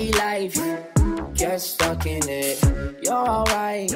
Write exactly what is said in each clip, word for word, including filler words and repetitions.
City life, get stuck in it. You're alright.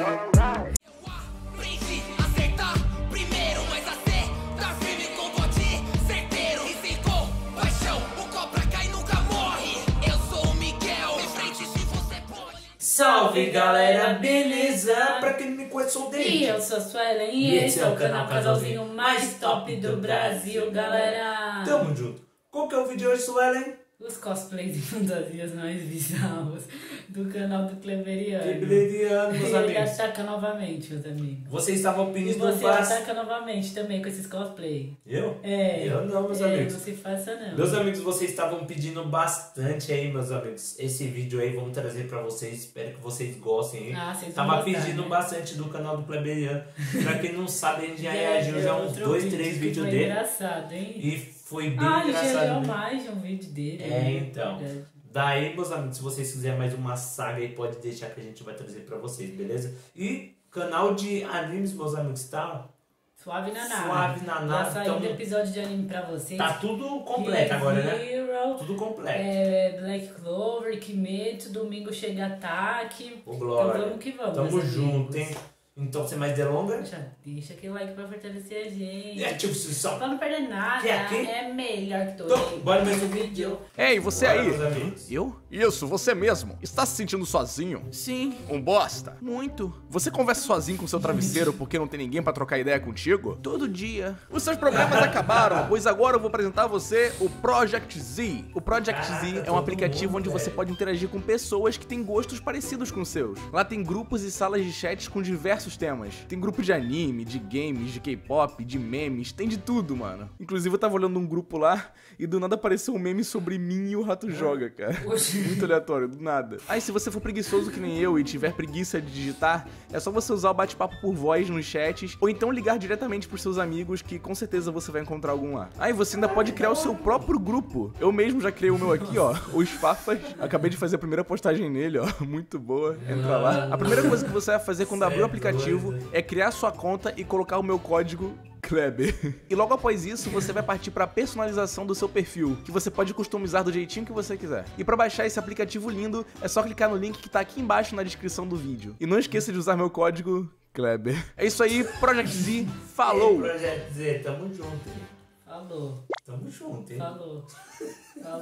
Salve galera, beleza? Pra quem não me conhece, sou o David. E eu sou a Suelen e esse é o canal Casalzinho mais top do Brasil, galera. Tamo junto. Qual que é o vídeo de hoje, Suelen? Os cosplays e fantasias mais bizarros do canal do Cleberiano. Cleberiano, meus amigos. Ele ataca novamente, meus amigos. Vocês estavam pedindo... E você faz... ataca novamente também com esses cosplay. Eu? É. Eu não, meus é, amigos. Não se faça não. Meus amigos, vocês estavam pedindo bastante aí, meus amigos. Esse vídeo aí vamos trazer pra vocês. Espero que vocês gostem, hein? Ah, vocês Tava vão gostar, pedindo né? bastante do canal do Cleberiano. Pra quem não sabe, a gente já É, reagiu já uns dois, vídeo três que vídeos foi dele. engraçado, hein? E foi bem ah, engraçado. Ah, já mesmo. mais de um vídeo dele. É, né? então. Verdade. Daí, meus amigos, se vocês quiserem mais uma saga aí, pode deixar que a gente vai trazer pra vocês, beleza? E canal de animes, meus amigos, tá? Suave Naná. Suave Naná. Já saiu então, episódio de anime pra vocês. tá tudo completo agora, né? Hero, Tudo completo. é, Black Clover, Kimetsu, domingo chega Ataque. Ô, Glória. Então vamos que vamos. Tamo meus junto, amigos. hein? Então, sem mais delongas. Já deixa aquele like pra fortalecer a gente. É, tipo, só... Pra não perder nada, Quer aqui? é melhor que todo. Então, bora mais um vídeo. Ei, você Bora, aí! meus amigos. Eu? Isso, você mesmo. Está se sentindo sozinho? Sim. Um bosta? Muito. Você conversa sozinho com seu travesseiro porque não tem ninguém pra trocar ideia contigo? Todo dia. Os seus problemas acabaram, pois agora eu vou apresentar a você o Project Z. O Project Caraca, Z é um todo aplicativo mundo, onde você velho. pode interagir com pessoas que têm gostos parecidos com os seus. Lá tem grupos e salas de chats com diversos temas. Tem grupo de anime, de games, de K-pop, de memes, tem de tudo, mano. Inclusive eu tava olhando um grupo lá e do nada apareceu um meme sobre mim e o Rato Joga, cara. Muito aleatório, do nada. Aí se você for preguiçoso que nem eu e tiver preguiça de digitar, é só você usar o bate-papo por voz nos chats ou então ligar diretamente pros seus amigos que com certeza você vai encontrar algum lá. Aí você ainda pode criar o seu próprio grupo. Eu mesmo já criei o meu aqui, ó, os Fafas. Acabei de fazer a primeira postagem nele, ó, muito boa. Entra lá. A primeira coisa que você vai fazer quando abrir o aplicativo é criar sua conta e colocar o meu código Kleber. E logo após isso, você vai partir para a personalização do seu perfil, que você pode customizar do jeitinho que você quiser. E para baixar esse aplicativo lindo, é só clicar no link que tá aqui embaixo na descrição do vídeo. E não esqueça de usar meu código Kleber. É isso aí, Project Z, falou! Ei, Project Z, tamo junto, hein? Falou. Tamo junto, hein? Falou. Falou.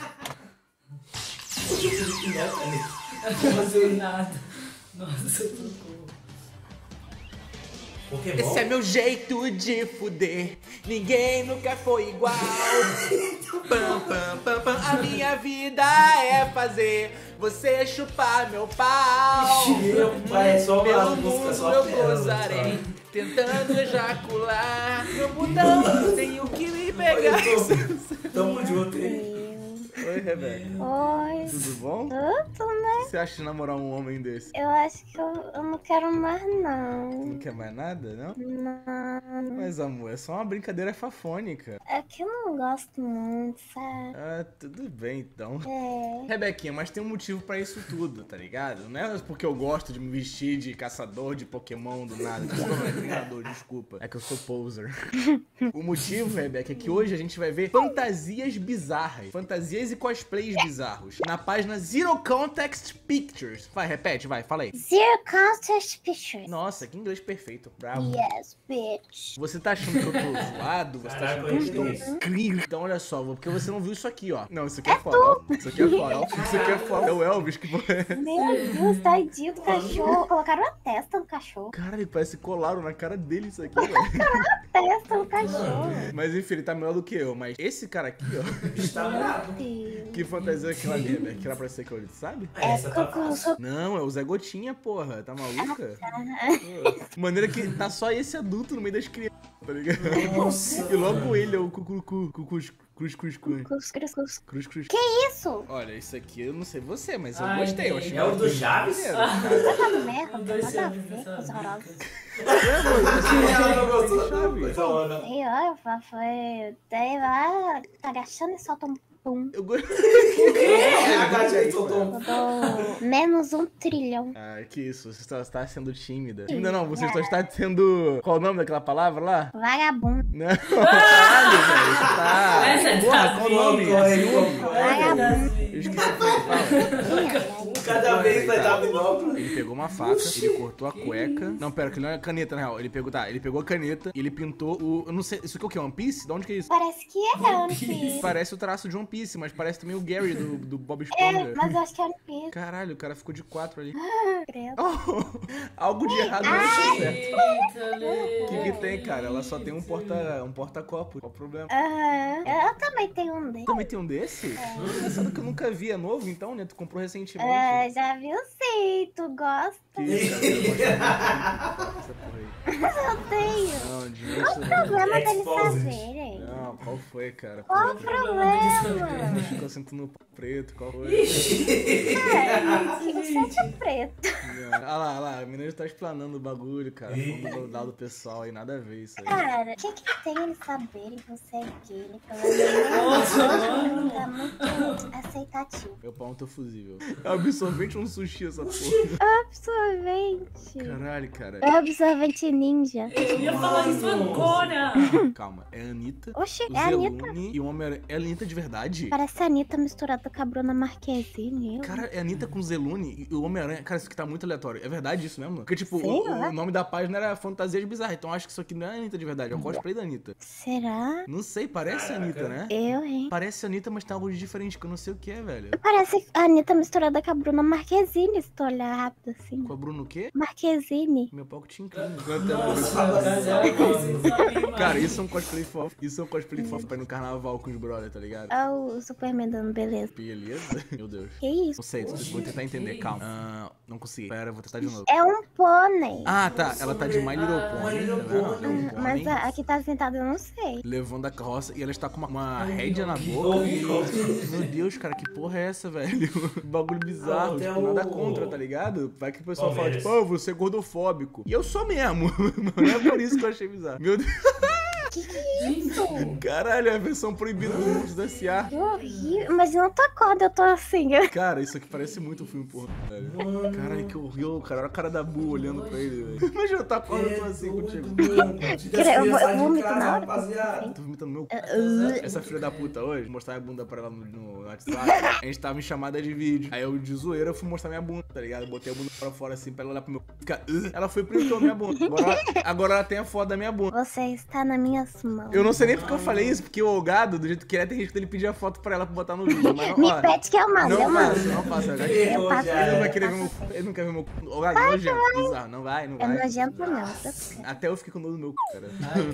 Não fazer nada. Nossa, socorro. Pokémon? Esse é meu jeito de fuder, ninguém nunca foi igual. Pam, pam, pam, pam. A minha vida é fazer você chupar meu pau. Meu pai, é só uma Pelo música, mundo só eu pérola, gozarei, só. tentando ejacular. Meu botão tem o que me pegar. Tamo junto, hein? Oi, Rebeca. Oi, Tudo bom? tudo, né? O que você acha de namorar um homem desse? Eu acho que eu, eu não quero mais, não. Não quer mais nada, não? Não. Mas, amor, é só uma brincadeira fafônica. É que eu não gosto muito, sabe? Ah, tudo bem, então. É. Rebequinha, mas tem um motivo pra isso tudo, tá ligado? Não é porque eu gosto de me vestir de caçador de Pokémon do nada. Caçador não é treinador, desculpa. É que eu sou poser. O motivo, Rebeca, é que hoje a gente vai ver fantasias bizarras. Fantasias e cosplays bizarros. Na página Zero Context Pictures. Vai, repete, vai, fala aí. Zero Contest Pictures. Nossa, que inglês perfeito. Bravo. Yes, bitch. Você tá achando que eu tô zoado? Você tá achando que eu estou Caraca, incrível? Então olha só, porque você não viu isso aqui, ó. Não, isso aqui é foda, ó. Isso aqui é foda, ó. Isso aqui é foda. É o Elvis que foi. Meu Deus, tadinho do cachorro. Colocaram a testa no cachorro. Cara, parece que colaram na cara dele isso aqui, velho. Testa no cachorro. Mas enfim, ele tá melhor do que eu. Mas esse cara aqui, ó. Está bravo. Deus. Que fantasia é aquela ali, velho? Que era pra ser que ele sabe? É, essa tá Cucu, fácil. Não, é o Zé Gotinha, porra. Tá maluca? Pô, maneira que tá só esse adulto no meio das crianças, tá ligado? Nossa. E logo ele é o cucucu, cucus, cruz, cruz, cruz. Cus, cruz, cruz. Cruz, cruz. Que isso? Olha, isso aqui eu não sei você, mas eu Ai, gostei. Eu achei É o do muito Chaves? maneiro. Tá no merda, Não nada deixa a eu ver, ver essa coisa horrorosa. Ela não gostou. Chaves. Coisa horrorosa. E olha, foi. Daí lá, tá agachando e solta um pum. Eu gostei. É, a gatinha soltou um... Eu dou menos um trilhão. Ah, que isso, você só está sendo tímida. Tímida não, você só está sendo... Qual o nome daquela palavra lá? Vagabundo. Não, caralho, velho, você tá... Essa é Porra, da qual o nome? Colocou, ele Ciúme. colocou. Vagabundo. Eu esqueci como é que fala. Cada vez vai dar binóculo. Ele pegou uma faca, ele cortou a cueca. Não, pera, que não é caneta, na real. Ele pegou, tá, ele pegou a caneta e ele pintou o... Eu não sei, isso aqui é o quê? One Piece? De onde que é isso? Parece que é One Piece. Parece o traço de One Piece, mas parece também o Gary do, do Bob É, Esponja. mas eu acho que é One Piece. Caralho, o cara ficou de quatro ali. Credo. Oh, algo de errado não está certo. Eita, Lê. O que que tem, cara? Ela só tem um porta, um porta-copo. Qual o problema? Aham. Eu também tenho um dele. Também tem um desse? É. Engraçado que eu nunca vi. É novo, então, né? Tu comprou recentemente. É, já viu sim, tu gosta? Que isso, cara? Essa porra aí. Eu tenho. Não, dinheiro. Qual o problema deles Exposed. fazerem? Não, qual foi, cara? Qual o Pô, problema? ficou sentindo no preto, qual foi? É, você é preto. Olha lá, olha lá, a menina já tá explanando o bagulho, cara. Falando do lado pessoal aí, nada a ver isso aí. Cara, o que que tem eles saberem que você é gay? Pelo menos não tá muito aceitativo. Meu pau é um teu fusível. É absorvente ou um sushi essa porra? Absorvente. Caralho, cara. É absorvente ninja. Eu ia falar isso agora. Calma, é a Anitta, Oxi, o é a Anitta. Zelune e o Homem-Aranha. É a Anitta de verdade? Parece a Anitta misturada com a Bruna Marquezine. Eu. Cara, é a Anitta com o Zelune e o Homem-Aranha. Cara, isso aqui tá muito aleatório. É verdade isso mesmo? Porque, tipo, Sei o, lá. o nome da página era Fantasias Bizarras. Então eu acho que isso aqui não é a Anitta de verdade. É o cosplay da Anitta. Será? Não sei, parece a Anitta, né? Eu, hein? Parece a Anitta, mas tem algo de diferente que eu não sei o que é, velho. Parece a Anitta misturada com a Bruna Marquezine, se tu olhar rápido assim. Com a Bruno o quê? Marquezine. Meu pau que te inclina. Nossa, Cara, isso é um cosplay fofo. Isso é um cosplay fofo pra ir no carnaval com os brothers, tá ligado? Olha o Superman dando beleza. Beleza? Meu Deus. Que isso? Não sei, vou tentar entender, calma. Ah, não consegui. Pera, vou tentar de novo. É um pônei. Ah, tá. Ela tá de My Little Pony. Tá vendo? Ela é um Mas pônei. a, a que tá sentada eu não sei. Levando a carroça e ela está com uma, uma rédea na boca. E... Meu Deus, cara, que porra é essa, velho? Bagulho bizarro. Até Tipo, o- nada contra, tá ligado? Vai que o pessoal fala, Palmeiras. tipo, oh, você é gordofóbico. E eu sou mesmo. Não é por isso que eu achei bizarro. Meu Deus. Que que é isso? Caralho, é a versão proibida do Monstros da S A. Que horrível. Mas eu não tô acorda, eu tô assim. Cara, isso aqui parece muito um filme porra, velho. Caralho, que horrível, cara. Olha a cara da Bu olhando pra ele, velho. Imagina eu tá acordando eu tô assim contigo. Eu vou- eu vomito na hora. Tô vomitando meu cu. Essa filha da puta hoje, mostrar minha bunda pra ela no, no WhatsApp. A gente tava em chamada de vídeo. Aí eu, de zoeira, fui mostrar minha bunda, tá ligado? Botei a bunda pra fora assim pra ela olhar pro meu cu. Ficar, "Ugh". Ela foi e printou minha bunda. Agora, agora ela tem a foto da minha bunda. Você está nas minhas mãos. Eu não sei nem porque eu falei isso, porque o gado, do jeito que ele é, tem gente que ele pedir a foto pra ela pra botar no vídeo. Mas não, Me ó, pede que eu mando, eu não mando. faça, não faça. Ele Eu passo. não vai querer ver meu cu. Ele não quer ver meu cu. O gado é nojento, bizarro. Não vai, não É vai. nojento não. Até eu fiquei com dor no meu cu, cara.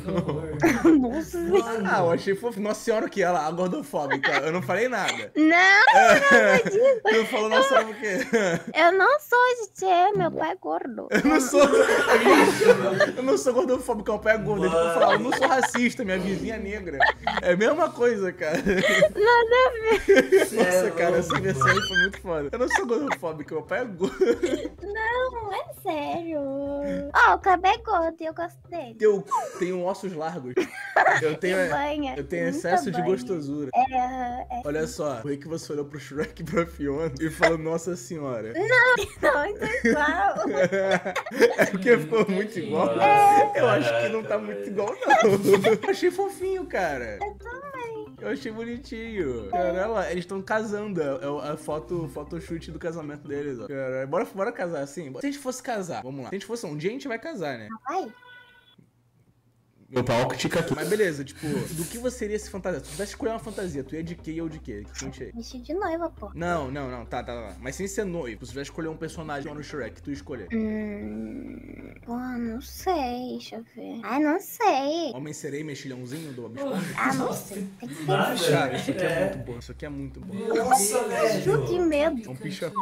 Nossa. Ah, eu achei fofo. Nossa senhora, o que? Ela, a gordofóbica. Eu não falei nada. Não, Tu falou nossa senhora o quê? eu não sou de é, meu pai é gordo. Eu não sou. Eu não sou gordofóbico, meu pai é gordo. Ele falou, eu não sou racista, minha vizinha é negra. É a mesma coisa, cara. Nada a ver. Nossa, cara, essa versão aí foi muito foda. Eu não sou gordofóbico, meu pai é gordo. Não, é sério. Ó, o Cabo é gordo e eu gosto dele. Eu tenho ossos largos. Eu tenho, E banha. eu tenho Muita excesso de banha. gostosura. É, é. Olha só, foi que você olhou pro Shrek e pra Fiona e falou, nossa senhora. Não, então é igual. É porque ficou muito igual. Eu acho que não tá muito igual, não. Eu achei fofinho, cara. Eu também. Eu achei bonitinho. Caramba, eles estão casando. É a foto, photoshoot do casamento deles, ó. Cara, bora, bora casar assim? Se a gente fosse casar, vamos lá. Se a gente fosse um dia, a gente vai casar, né? Vai. Meu pau que tica aqui. Mas beleza, tipo, do que você iria se fantasiar? Se tu tivesse que escolher uma fantasia, tu ia de quê e eu de quê? Que sente aí? Vestido de noiva, pô. Não, não, não, tá, tá, tá. Mas sem ser noivo, se tu tivesse que escolher um personagem lá no Shrek, tu ia escolher. Hum. Pô, não sei, deixa eu ver. Ai, não sei. Homem sereia e mexilhãozinho do Bob Esponja? Ah, não sei. Tem que ser. Nada. Cara, isso aqui é muito bom, isso aqui é muito bom. Nossa, Ju, que velho. medo. É um Pikachu.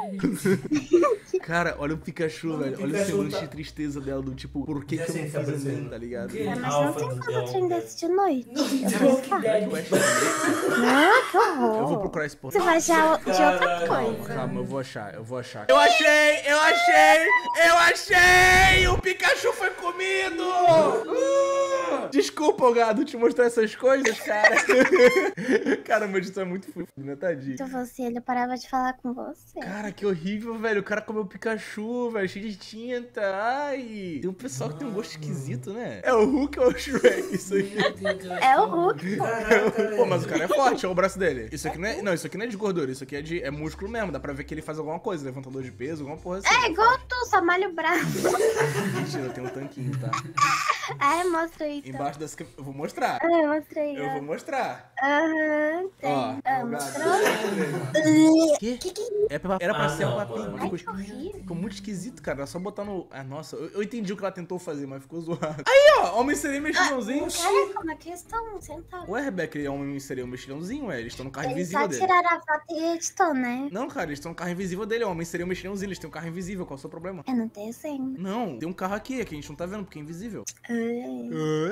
Cara, olha o Pikachu, velho. Olha o Pikachu semblante tá- de tristeza dela, do tipo, por que, Já que eu sei não que tá fiz a parecendo. mim, tá ligado? É, mas não Alpha tem do como Del. trem desse de noite. Eu Walking vou ficar. Dead. Eu acho que- Ah, que horror. Eu vou procurar esse ponto. Você vai achar de outra Caralho. coisa. Calma, eu vou achar, eu vou achar. Eu achei, eu achei, eu achei! O Pikachu foi comido! Uh! Desculpa, gado, te mostrar essas coisas, cara. Cara, meu editor é muito fudido, né, tadinho? Se fosse ele, eu parava de falar com você. Cara, que horrível, velho. O cara comeu Pikachu, velho, cheio de tinta. Ai. Tem um pessoal que tem um gosto esquisito, né? É o Hulk ou é o Shrek? Isso aí. É o Hulk. Pô, mas o cara é forte, olha o braço dele. Isso aqui não é. Não, isso aqui não é de gordura, isso aqui é de é músculo mesmo. Dá pra ver que ele faz alguma coisa, levantador de peso, alguma porra assim. É igual tu, só malha o braço. Mentira, tem um tanquinho, tá? Ah, mostra aí, então. Embaixo das. Eu vou mostrar. Ah, mostra aí, Eu ó. vou mostrar. Aham, tem. Ó, Ah, o mostrou? gado. Que? É pra- Era pra Ah, ser não, uma mano. Ai, que horrível. Ficou muito esquisito, cara. Era só botar no. Ah, nossa, eu, eu entendi o que ela tentou fazer, mas ficou zoado. Aí, ó, homem seria mexilhãozinho. Cara, como é que eles estão sentados? Ué, Rebeca, ele é homem seria um mexilhãozinho, ué. Eles estão no carro Eles invisível só dele. tiraram a foto e editou, né? Não, cara, eles estão no carro invisível dele. O homem seria um mexilhãozinho, eles têm um carro invisível. Qual é o seu problema? Eu não tenho senha. Não, tem um carro aqui, é que a gente não tá vendo porque é invisível. Ai.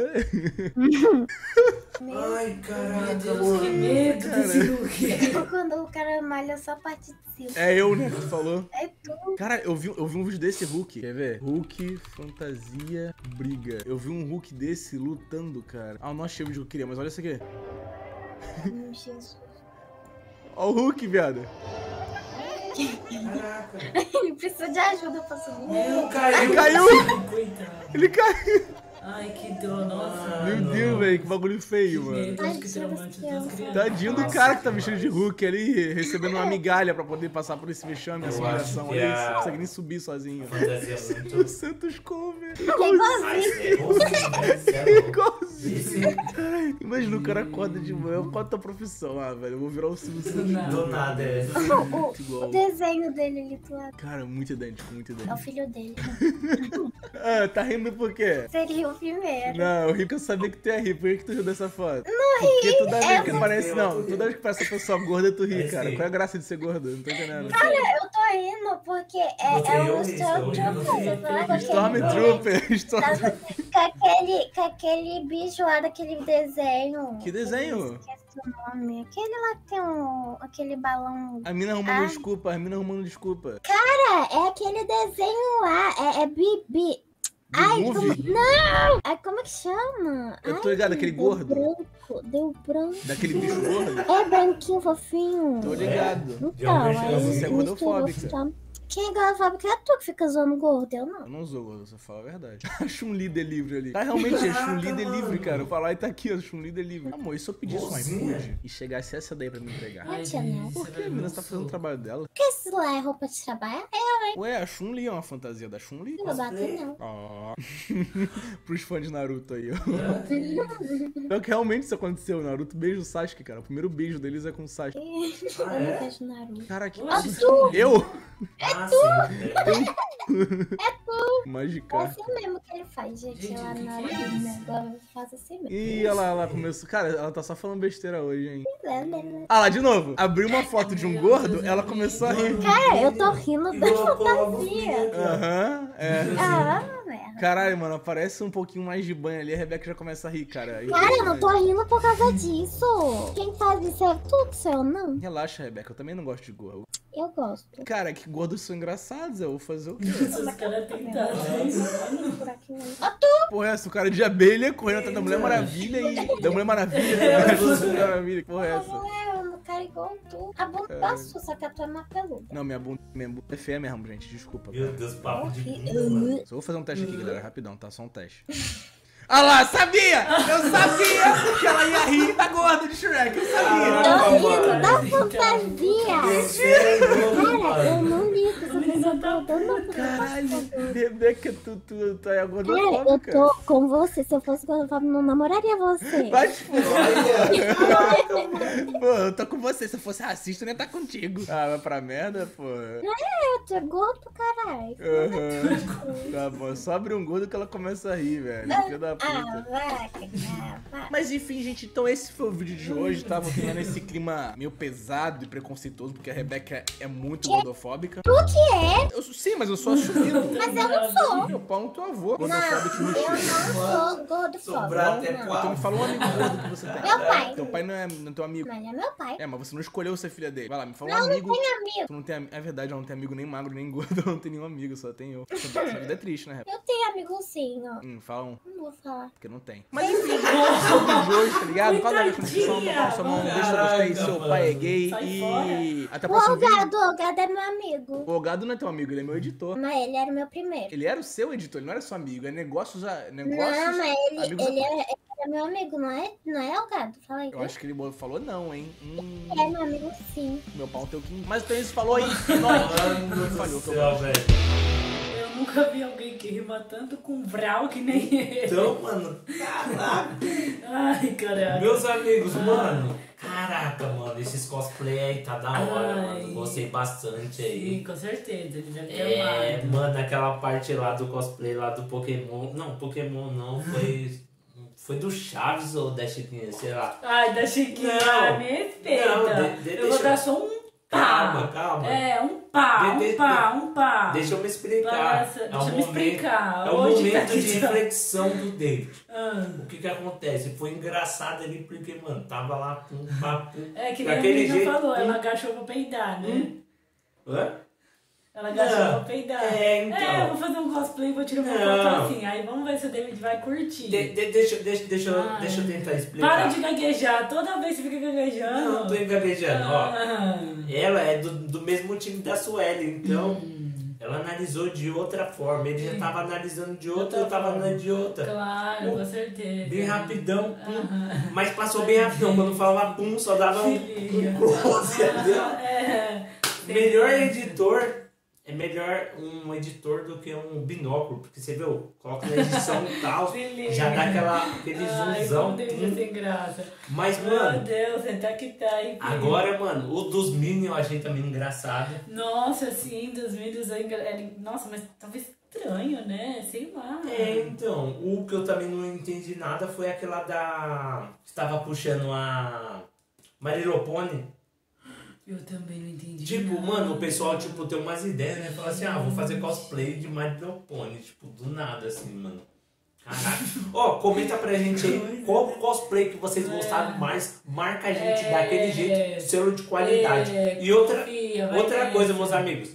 Ai, caraca, Meu Deus, mano. que medo desse Hulk. Tipo quando o cara malha só a parte de cima. É eu, né, que tu falou. É tu. Cara, eu vi, eu vi um vídeo desse Hulk. Quer ver? Hulk, fantasia, briga. Eu vi um Hulk desse lutando, cara. Ah, eu não achei o vídeo que eu queria, mas olha isso aqui. Meu Jesus. Ó o Hulk, viado. Caraca. Ele precisa de ajuda pra subir. Meu, caiu. Ele caiu! Coitado. Ele caiu! Ai, que dor, nossa. Meu Deus, velho, que bagulho feio, mano. Meu Deus, que traumante das crianças. Tadinho do cara que tá vestido de Hulk ali, recebendo uma migalha pra poder passar por esse vexame, essa Eu acho humilhação. que Olha isso, a- não consegue nem subir sozinho. Fantasia muito. O Santos Cover. Ai, é igualzinho. Igualzinho. Ai, imagina o cara acorda de manhã, qual a tua profissão? Ah, velho, eu vou virar o Silvio Santos. Do nada, é. O, o Igual. desenho dele ali do lado. Cara, muito idêntico, muito É o idêntico. filho dele. Ah, tá rindo por quê? Seria o primeiro. Não, eu ri que eu sabia que tu ia rir. Por que que tu riu dessa foto? Não ri. Porque toda vez que não- parece... Não, toda vez que parece uma pessoa gorda, tu ri, É cara. sim. Qual é a graça de ser gordo? Não tô entendendo. Cara, eu tô rindo porque é, Você é riu um disso, eu ri, eu não sei. Stormtrooper. Stormtrooper. Storm... Com aquele, com aquele bicho lá daquele desenho. Que desenho? Esqueci o nome. Aquele lá que tem um, aquele balão. A mina arrumando Ah. desculpa, a mina arrumando desculpa. Cara, é aquele desenho lá. É, é Bibi. The Ai, Movie? como... Não! Ai, como é que chama? Eu tô Ai, ligado, aquele deu gordo. Branco, deu branco. Daquele bicho gordo? É branquinho, fofinho. Tô ligado. Então, Realmente, aí você é misturou, gordofóbica. tá? Quem é gordofóbico é tu que fica zoando gordo, eu não. Eu não sou gordo, só falo a verdade. A Chun-Li Delivery ali. Tá, realmente, é Chun-Li Caraca, Delivery, mano. cara. Eu falar e tá aqui, ó, Chun-Li Delivery. Amor, e se eu pedisse um Boazinha. iFood e chegasse essa daí pra me entregar? Ai, Tia, gente, não. Por você que, vai menina? ver Você tá um fazendo o soco. trabalho dela? Porque isso lá é roupa de trabalho? É, Ué, a Chun-Li é uma fantasia da Chun-Li? eu não bato não. Ó. Pros fãs de Naruto aí, ó. Pior que realmente isso aconteceu. O Naruto beija o Sasuke, cara. O primeiro beijo deles é com o Sasuke. Eu Ah, não é? vejo Naruto. Cara, que... Oxi. Eu? Ah, sim. É Magicar. assim mesmo que ele faz, gente. Gente, lá o que na que é isso? né? Agora eu faço assim mesmo. Ih, olha lá, ela começou. Cara, ela tá só falando besteira hoje, hein? É, né? Ah lá, de novo. Abriu uma foto de um gordo, ela começou a rir. Cara, eu tô rindo da Igual a Paula fantasia. Aham, é. Ah, merda. Caralho, mano, aparece um pouquinho mais de banho ali, a Rebeca já começa a rir, cara. Cara, eu não tô rindo por causa disso. Quem faz isso é tu, seu eu não. Relaxa, Rebeca, eu também não gosto de gordo. Eu gosto. Cara, que gordos são engraçados, eu vou fazer o quê? Esses caras tentaram. Por aqui não. Porra, é essa? O cara de abelha correndo atrás da Mulher Maravilha e... Da Mulher Maravilha, né? Da Mulher Maravilha, que porra é essa? Eu não quero igual tu. A bunda é sua, só que a tua é mais peluda. Não, minha bunda, minha bunda é feia mesmo, gente, desculpa. Meu Deus, papo de bunda, mano. Horrível. Só vou fazer um teste aqui, galera, rapidão, tá? Só um teste. Ah lá, sabia! Eu sabia que ela ia rir da gorda de Shrek, eu sabia! Tô rindo mano. da fantasia. Você é louco, Cara, eu mano. não ligo, essa pessoa tá dando Caralho, Rebeca, tu, tu, tu é a Cara, eu gordofóbica. tô com você. Se eu fosse gordofóbica, não namoraria você. Vai te fuder. Olha. Pô, eu tô com você. Se eu fosse racista, eu não ia estar contigo. Ah, vai pra merda, pô. Tu é gordo, caralho. Aham. Tá bom, só abre um gordo que ela começa a rir, velho. Filha da Ah, puta. vai, cara, vai. Mas enfim, gente, então esse foi o vídeo de hoje, tá? Vou terminar nesse clima meio pesado e preconceituoso, porque a Rebeca é muito gordofóbica. Tu que é? Eu, sim, mas eu sou assumido. Mas eu não sou. Meu pau no teu avô. Não, Gordofóbico no eu não sou gordofóbica. Sobrar até Não. Tu quatro. me fala um amigo gordo que você tem. Meu pai. Teu pai não é, não é teu amigo. Mas é meu pai. É, mas você não escolheu ser filha dele. Vai lá, me fala um Não, não amigo. tem amigo. Tu não tem am- É verdade, ela não tem amigo nem magro, nem gordo, eu não tenho nenhum amigo, só tenho eu. Essa vida é triste, né? Eu tenho amigo sim, ó. Hum, fala um, Não vou falar. porque não tem. Mas enfim, de hoje, tá ligado? Fala na descrição, papai, sua mão, deixa eu gostei, seu Caraca, pai é mano. gay Sai e... Até o O próximo vídeo. Ogado, o Ogado é meu amigo. O Ogado não é teu amigo, ele é meu editor. Mas ele era o meu primeiro. Ele era o seu editor, ele não era seu amigo, é negócios... a- negócios Não, mas ele, amigos ele, a- é, ele era meu amigo, não é, não é Ogado? Fala aí. Eu acho que ele falou não, hein? Hum, Ele é meu amigo sim. meu pau teu que... Mas o Tênis falou aí, nós. Mano do Falhou, que eu céu, gosto. velho. Eu nunca vi alguém que rima tanto com vral que nem ele. Então, mano, caraca. Ai, caraca. Meus amigos, mano. Caraca, mano, esses cosplay aí tá da hora, Ai. mano. Gostei bastante aí. Sim, com certeza. Ele deve ter É, amado. mano, aquela parte lá do cosplay lá do Pokémon. Não, Pokémon não, foi. Foi do Chaves ou da Chiquinha, sei lá. Ai, da Chiquinha, Não. me respeita. Não, de- de- eu vou deixa- dar só um pá. Calma, calma. É, um pá, De- de- um pá, um pá. Deixa eu me explicar. Nossa, é deixa um eu me momento, explicar. É um Hoje momento tá aqui de já. reflexão do David. Ah. O que que acontece? Foi engraçado ali porque, mano, tava lá pum, pá, pum. É que nem a daquele menina jeito, falou, ela pum. agachou pra peidar, né? Hã? Ela agachou Não. pra peidar. É, então. É, eu vou fazer um cosplay e vou tirar uma Não. foto assim. Aí vamos ver se o David vai curtir. De- de- deixa, deixa, deixa, eu- Ai. deixa eu tentar explicar. Para de gaguejar, toda vez você fica gaguejando. Não, não tô engaguejando, ó. Ah. Ela é do, do mesmo time da Sueli, então Hum. ela analisou de outra forma. Ele já Sim. tava analisando de outra, Outra eu tava forma. analisando de outra. Claro, com certeza. Bem rapidão, pum. Aham. Mas passou bem rapidão. Quando falava pum, só dava um, Se liga. um close, entendeu? É. Melhor editor é melhor um editor do que um binóculo, porque você viu, coloca na edição e tal, Se liga. já dá aquela, aquele Ai, zoomzão. como David é sem graça. Mas, Meu mano, Deus, você tá que tá, hein, filho? agora, mano, o dos Minions eu achei também engraçado. Nossa, sim, dos vídeos aí. ele- Nossa, mas tava estranho, né? Sei lá. É, então, o que eu também não entendi nada foi aquela da... Estava puxando a Marilopone. Eu também não entendi. Tipo, nada. mano, o pessoal, tipo, tem umas ideias, né? Fala assim, ah, vou fazer cosplay de Marilopone. Tipo, do nada, assim, mano. Caraca. Ó, comenta pra gente aí qual cosplay que vocês gostaram mais. Marca a gente É. daquele jeito, selo de qualidade. É, E outra, confia, vai outra nessa. coisa, meus amigos.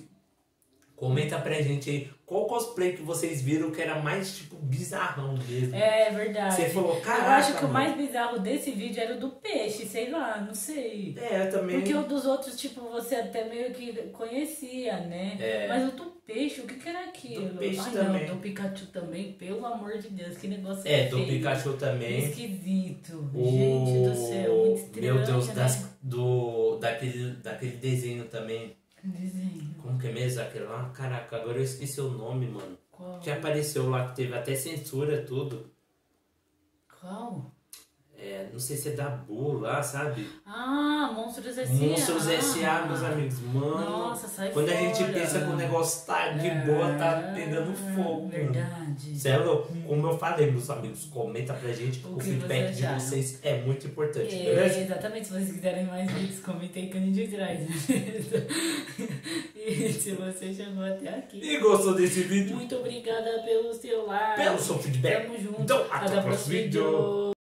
Comenta pra gente aí qual cosplay que vocês viram que era mais, tipo, bizarrão mesmo. É verdade. Você falou, Eu caraca, acho que o mano. mais bizarro desse vídeo era o do peixe, sei lá, não sei. É, eu também. Porque o dos outros, tipo, você até meio que conhecia, né? É. Mas o do peixe, o que que era aquilo? Do peixe Ai, também. não, do Pikachu também, pelo amor de Deus, que negócio É, do feio. Pikachu também. Esquisito. O... Gente do céu, muito estranho. Meu Deus, né? das, do, daquele, daquele desenho também. Desenho. Como que é mesmo aquele lá? Caraca, agora eu esqueci o nome, mano. Qual? Que apareceu lá, que teve até censura, tudo. Qual? É, não sei se é da Bull lá, sabe? Ah, Monstros S A. Monstros S A, meus amigos. Mano, Nossa, sai quando a gente fora. pensa que o negócio tá de boa, tá pegando fogo, mano. Verdade. Cê é louco? Como eu falei, meus amigos, comenta pra gente. O O, que feedback vocês de acharam. vocês é muito importante, É, beleza? exatamente, se vocês quiserem mais vídeos, comentem aí que a gente traz. E se você chegou até aqui, E gostou desse vídeo? muito obrigada pelo seu like. Pelo seu feedback. Tamo junto. Então, até o próximo vídeo.